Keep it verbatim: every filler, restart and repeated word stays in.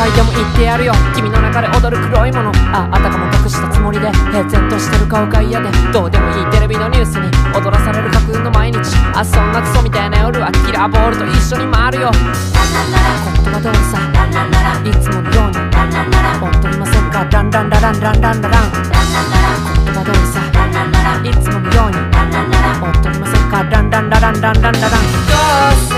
回でも言ってやるよ、君の中で踊る黒いもの。あ、あたかも隠したつもりで平然としてる顔が嫌で、どうでもいいテレビのニュースに踊らされる架空の毎日。あ、そんなクソみたいな夜はキラーボールと一緒に回るよ。言葉通りさ、いつものように踊りませんか、ランランラランランランララン。言葉通りさ、いつものように踊りませんか、ランランラランランランララン。